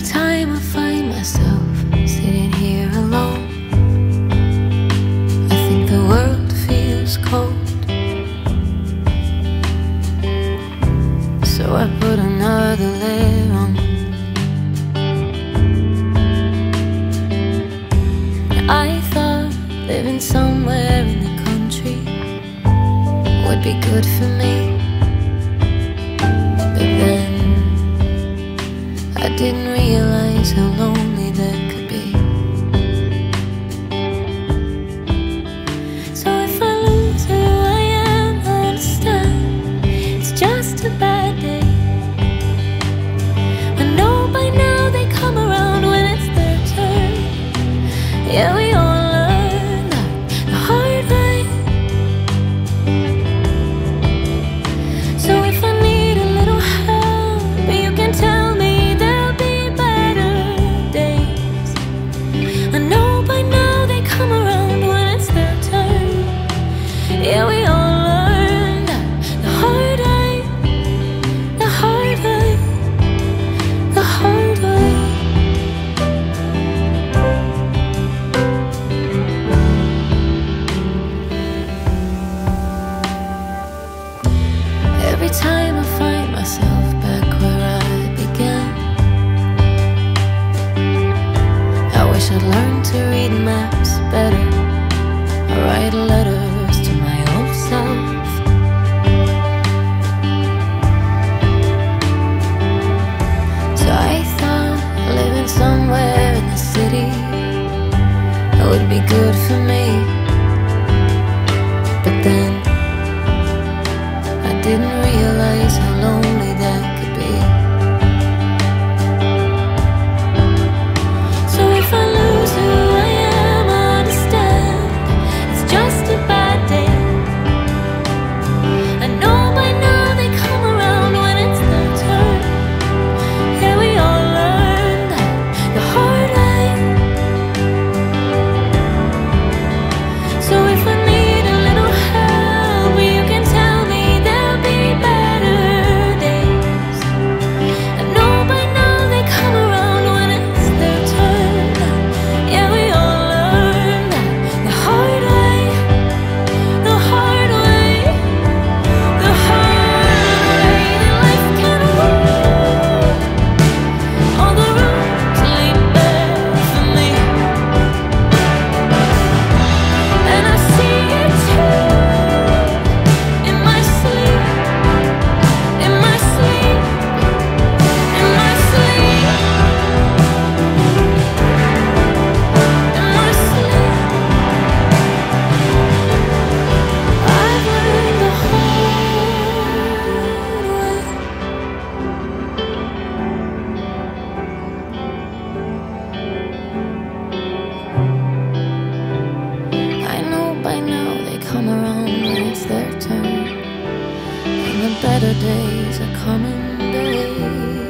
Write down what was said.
time I find myself sitting here alone, I think the world feels cold. So I put another layer on. I thought living somewhere in the country would be good for me, but then I didn't realize how lonely that could be. So if I lose who I am, I understand it's just a bad day. I know by now they come around when it's their turn. Yeah, we all learn that the hard way. So if I need a little help, you can tell me there'll be better days. I know by now they come around when it's their turn. Yeah, we all learn that the hard way, the hard way, the hard way. Every time I find myself back where I began, I wish I'd learned to read maps better, or write letters to my old self. So I thought living somewhere in the city would be good for me, but then I didn't realize how lonely that could be. So if I lose who I am, I understand it's just a bad day. I know by now they come around when it's their turn. Yeah, we all learn that the hard way. So if I need a little help, you can tell me there'll be better days. I know by now they come around when it's their turn. Yeah, we all learn that the hard way, the hard way, the hard way. That life can walk, all the roads lead bare for me, and I see it too in my sleep, in my sleep, in my sleep, in my sleep. I've learned the hard way. I know by now they come around when it's their turn, and the better days are coming, babe.